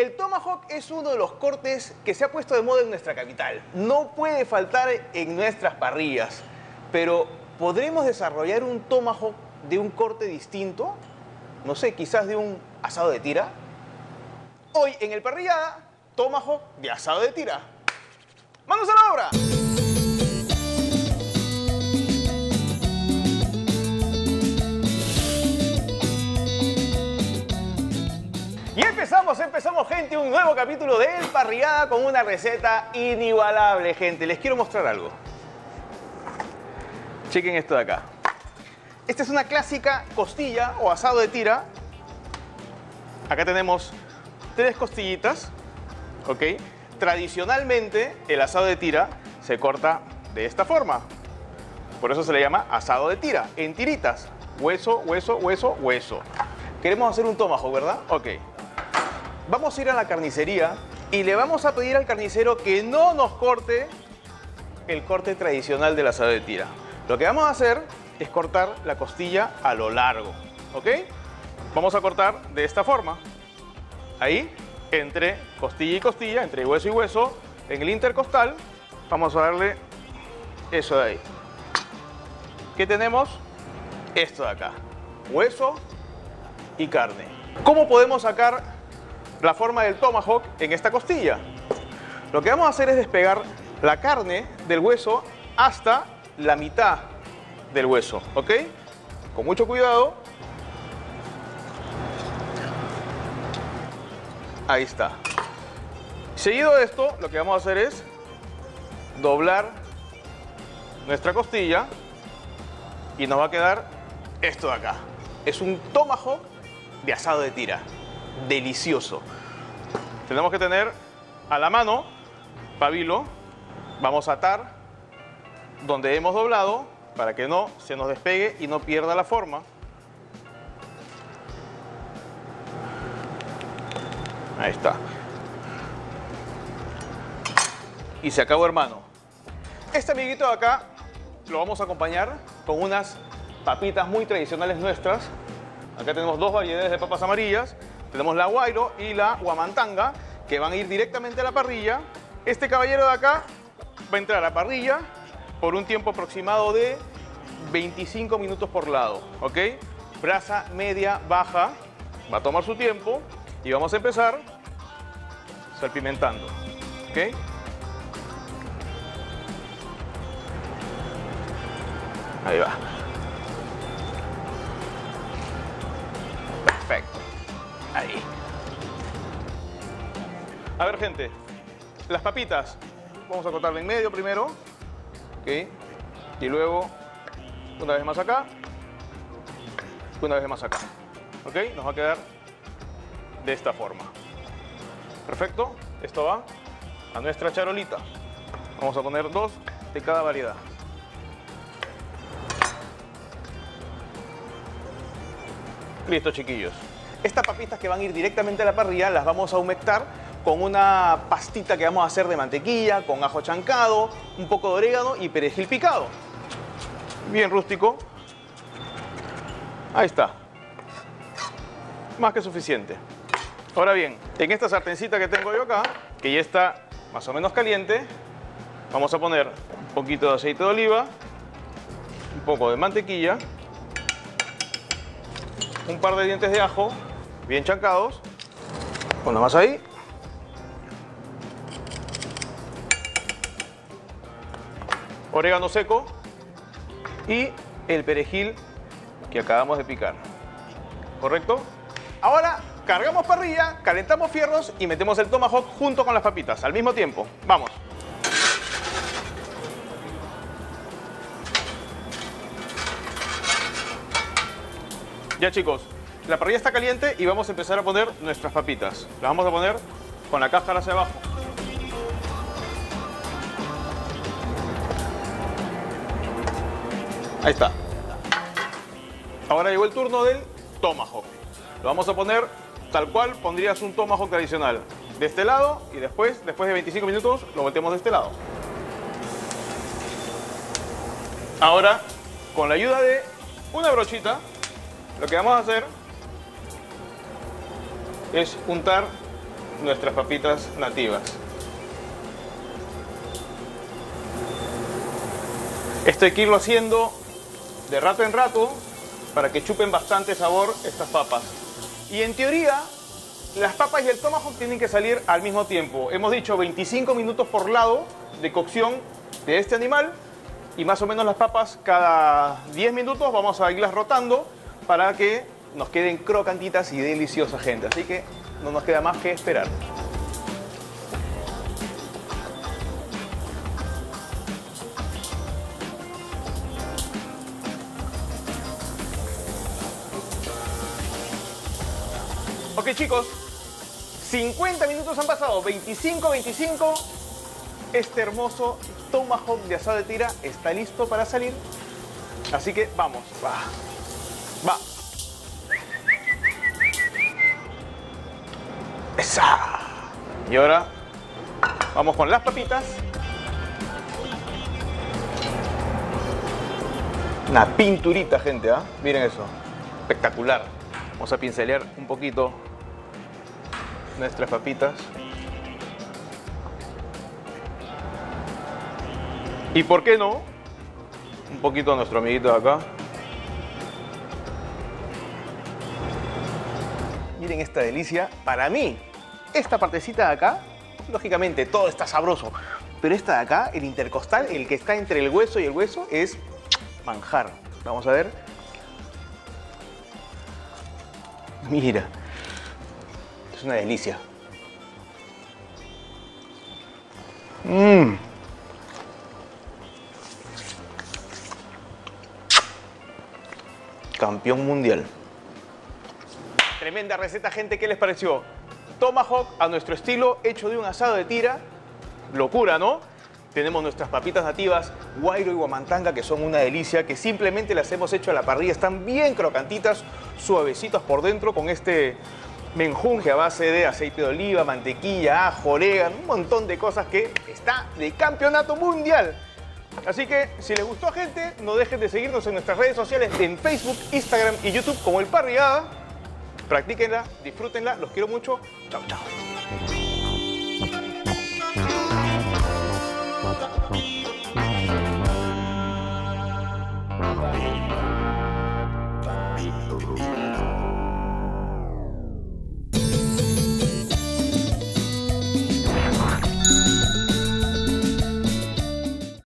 El tomahawk es uno de los cortes que se ha puesto de moda en nuestra capital. No puede faltar en nuestras parrillas. Pero, ¿podremos desarrollar un tomahawk de un corte distinto? No sé, quizás de un asado de tira. Hoy en el Parrillada, tomahawk de asado de tira. ¡Manos a la obra! Y empezamos gente, un nuevo capítulo de El Parrillada con una receta inigualable, gente. Les quiero mostrar algo. Chequen esto de acá. Esta es una clásica costilla o asado de tira. Acá tenemos 3 costillitas, ¿ok? Tradicionalmente el asado de tira se corta de esta forma. Por eso se le llama asado de tira, en tiritas. Hueso, hueso, hueso, hueso. Queremos hacer un tomahawk, ¿verdad? Ok. Vamos a ir a la carnicería y le vamos a pedir al carnicero que no nos corte el corte tradicional del asado de tira. Lo que vamos a hacer es cortar la costilla a lo largo, ¿ok? Vamos a cortar de esta forma. Ahí, entre costilla y costilla, entre hueso y hueso, en el intercostal, vamos a darle eso de ahí. ¿Qué tenemos? Esto de acá, hueso y carne. ¿Cómo podemos sacar la forma del tomahawk en esta costilla? Lo que vamos a hacer es despegar la carne del hueso hasta la mitad del hueso, ¿ok? Con mucho cuidado. Ahí está. Seguido de esto, lo que vamos a hacer es doblar nuestra costilla y nos va a quedar esto de acá. Es un tomahawk de asado de tira. Delicioso. Tenemos que tener a la mano pabilo. Vamos a atar donde hemos doblado para que no se nos despegue y no pierda la forma. Ahí está. Y se acabó, hermano. Este amiguito de acá lo vamos a acompañar con unas papitas muy tradicionales nuestras. Acá tenemos 2 variedades de papas amarillas. Tenemos la guairo y la huamantanga, que van a ir directamente a la parrilla. Este caballero de acá va a entrar a la parrilla por un tiempo aproximado de 25 minutos por lado, ¿ok? Brasa media, baja, va a tomar su tiempo y vamos a empezar salpimentando, ¿ok? Ahí va. Perfecto. Ahí. A ver, gente, las papitas vamos a cortarla en medio primero, ¿ok? Y luego una vez más acá, una vez más acá, ¿ok? Nos va a quedar de esta forma. Perfecto, esto va a nuestra charolita. Vamos a poner 2 de cada variedad. Listo, chiquillos. Estas papitas que van a ir directamente a la parrilla las vamos a humectar con una pastita que vamos a hacer de mantequilla, con ajo chancado, un poco de orégano y perejil picado. Bien rústico. Ahí está. Más que suficiente. Ahora bien, en esta sartencita que tengo yo acá, que ya está más o menos caliente, vamos a poner un poquito de aceite de oliva, un poco de mantequilla, un par de dientes de ajo bien chancados, una más ahí, orégano seco y el perejil que acabamos de picar. ¿Correcto? Ahora cargamos parrilla, calentamos fierros y metemos el tomahawk junto con las papitas al mismo tiempo. Vamos. Ya, chicos, la parrilla está caliente y vamos a empezar a poner nuestras papitas. Las vamos a poner con la cáscara hacia abajo. Ahí está. Ahora llegó el turno del tomahawk. Lo vamos a poner tal cual pondrías un tomahawk tradicional. De este lado y después de 25 minutos, lo volteamos de este lado. Ahora, con la ayuda de una brochita, lo que vamos a hacer es untar nuestras papitas nativas. Esto hay que irlo haciendo de rato en rato para que chupen bastante sabor estas papas. Y en teoría, las papas y el tomahawk tienen que salir al mismo tiempo. Hemos dicho 25 minutos por lado de cocción de este animal y más o menos las papas cada 10 minutos vamos a irlas rotando para que nos queden crocantitas y deliciosas, gente. Así que no nos queda más que esperar. Ok, chicos, 50 minutos han pasado, 25. Este hermoso tomahawk de asado de tira está listo para salir. Así que vamos, va. ¡Esa! Y ahora vamos con las papitas. Una pinturita, gente, ¿ah? Miren eso, espectacular. Vamos a pincelear un poquito nuestras papitas. Y por qué no, un poquito a nuestro amiguito de acá. Miren esta delicia. Para mí, esta partecita de acá, lógicamente todo está sabroso, pero esta de acá, el intercostal, el que está entre el hueso y el hueso, es manjar. Vamos a ver. Mira, es una delicia. Campeón mundial. Tremenda receta, gente. ¿Qué les pareció? Tomahawk a nuestro estilo, hecho de un asado de tira. Locura, ¿no? Tenemos nuestras papitas nativas, guairo y guamantanga, que son una delicia, que simplemente las hemos hecho a la parrilla. Están bien crocantitas, suavecitas por dentro, con este menjunje a base de aceite de oliva, mantequilla, ajo, orégano, un montón de cosas que está de campeonato mundial. Así que, si les gustó, gente, no dejen de seguirnos en nuestras redes sociales, en Facebook, Instagram y YouTube como El Parrillada. Practíquenla, disfrútenla, los quiero mucho. Chao, chao. Bye.